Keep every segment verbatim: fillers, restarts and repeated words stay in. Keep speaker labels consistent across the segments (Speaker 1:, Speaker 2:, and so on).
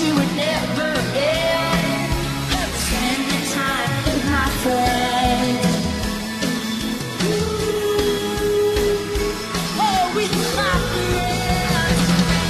Speaker 1: you would never end. Spending time with my friends. Oh, with my friends.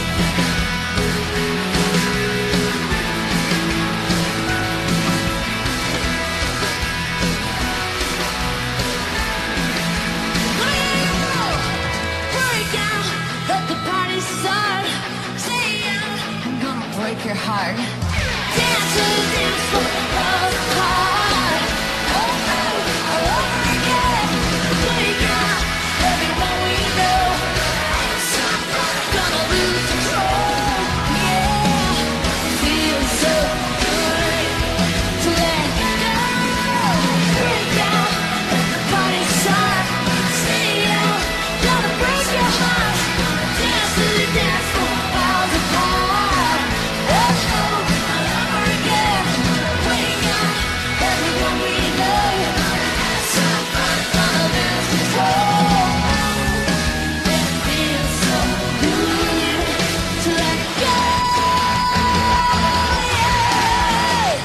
Speaker 1: Break out, let the party start. Stay out, I'm gonna break your heart. Dance to the dance floor of the heart. Oh, oh, all over again. Break out, everyone we know. Gonna lose control. Yeah, feels so good to let go. Break out, let the party start. Stay out, gonna break your heart. Dance to the dance floor of the heart. Oh, oh, all over again. Break out, everyone we know. Gonna lose control. It feels so good to let go. Yeah.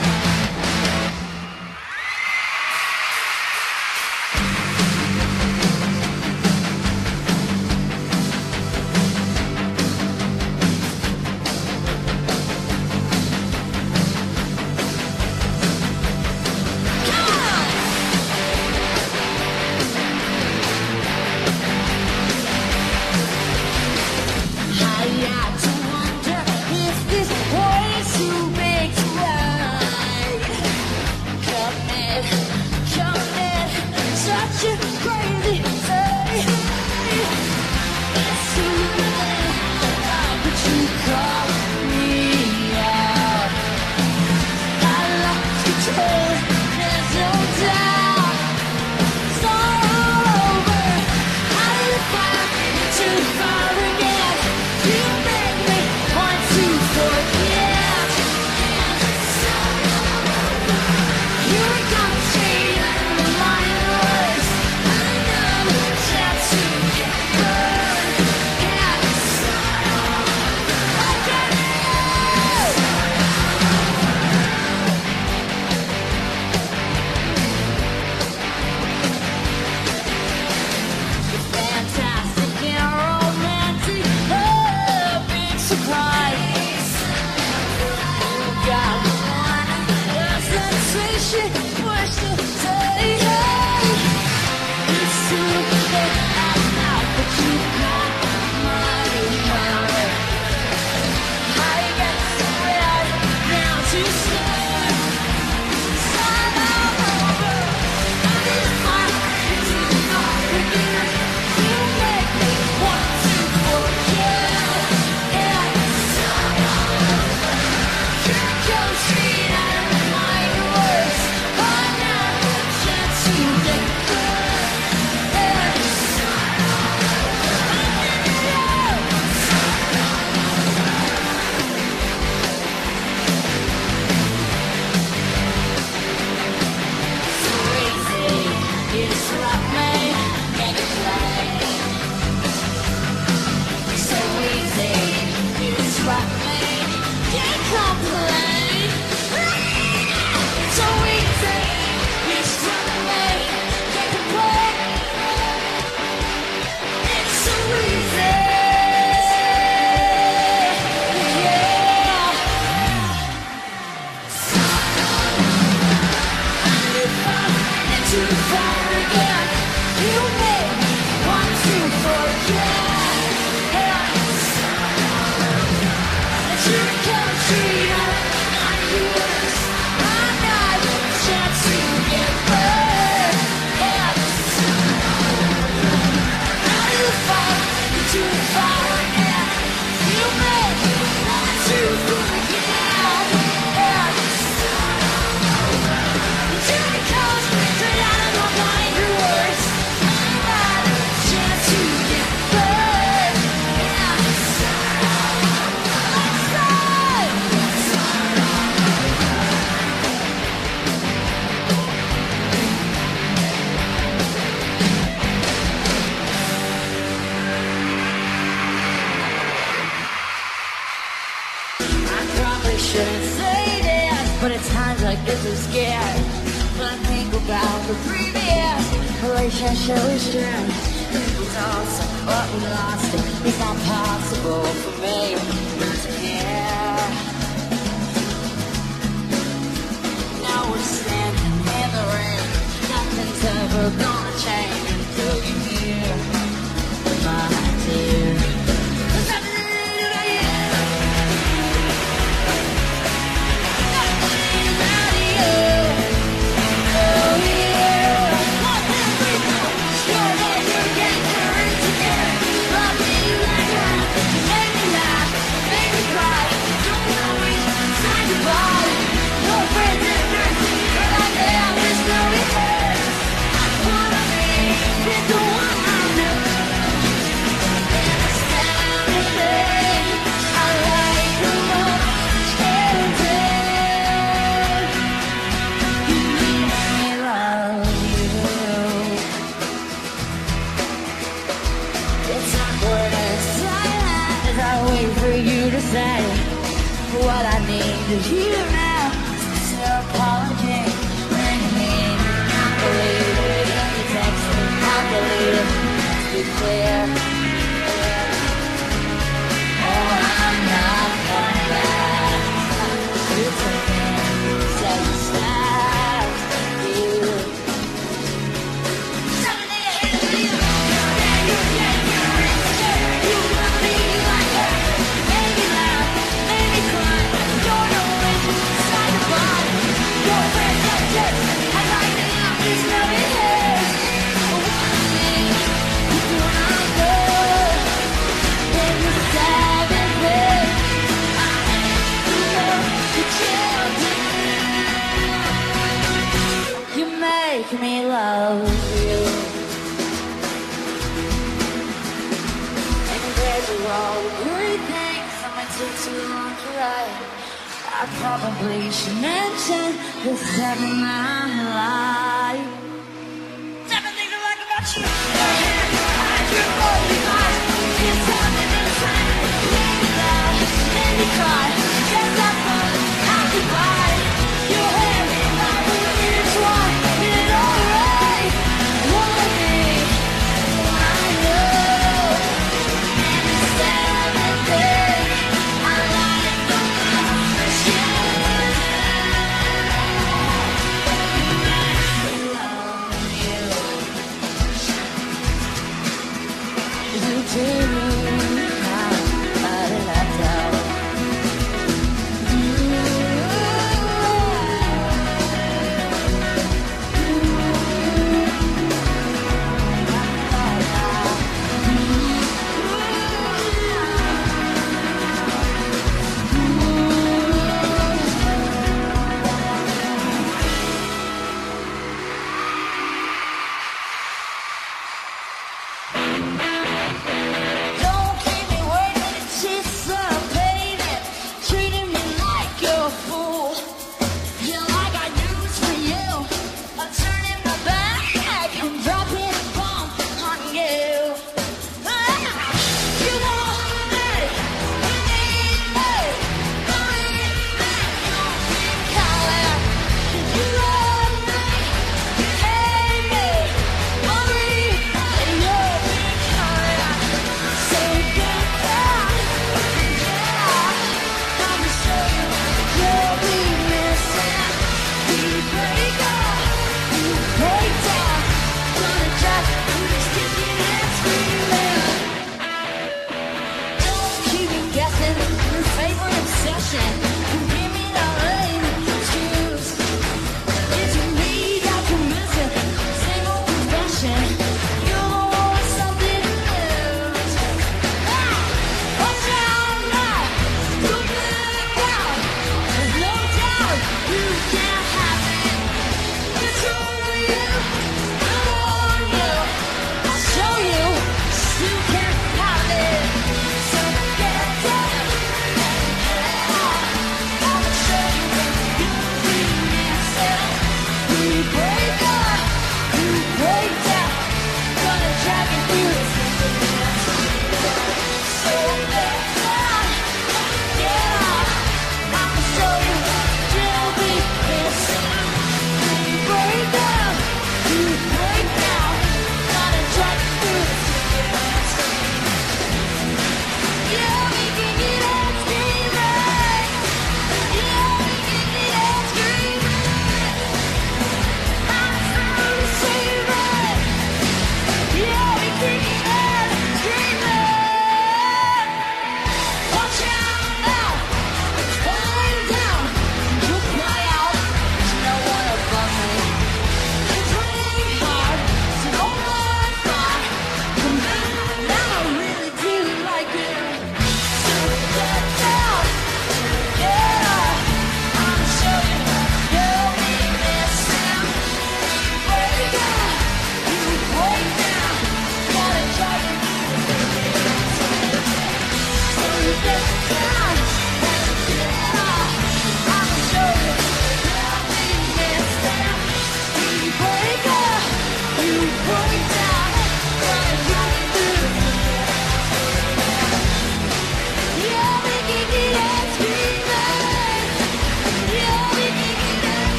Speaker 1: I got to wonder if this world is too big to ride. Commit, commit, such a crazy thing. It's too late. How could you call me out? I lost control. There's no doubt. Start all over. Out of the fire, too far again. You make me want to forget. You come straight out of my words. I know the chance to get burned. Yeah, start all over again. Fantastic and romantic, a big surprise. Got one, there's that sensation, push to say, hey. It's too late now, but you got my heart. I get so red now to start. Start all over. I need a fire, it's too far again. You make me want to forget. Yeah, start all over. You come straight out of my words. I know the chance to get burned. Yeah, start all over. Yeah. So easy, you disrupt me, make it play. So easy, you disrupt me, can't complain. So easy, you disrupt me, can't complain. It's so easy, yeah. And too far again, you make me want to forget. Yeah, and you come straight out But at times I get so scared when I think about the previous relationship we shared. It was awesome, but we lost it. It's not possible for me not to care. Now we're standing in the rain. Nothing's ever gonna change until you're here, my dear. There's nothing to do to you. Nothing about you. Oh yeah. One, two, three, four. You're there, you're getting your roots again. Love me like that. Make me laugh, make me cry. Don't always say goodbye. No friends and friends, but I know there's no return. I wanna be with the one I know. And it's everything I like the most. Everything you make me love you. It's awkward and silent as I wait for you to say what I need to hear now. Sincere apology. Bring me. Can't believe it. You text me. Can't believe it. Let's be clear. Oh, I'm not coming back. It's okay. Say you stop. You. Something to hit me. You get your rings again. You love me like that. Make me laugh. Make me cry. Don't always say goodbye. Your friends are dead. I like it now. There's no return. I wanna be with the one I know. And it's everything I love the children. You make me love you. And there's all the great things that might take too long to write. I probably should mention the seven I like. Seven things I like about you. Your hair, your eyes, your holy eyes. It's something inside. Make me laugh, make me cry.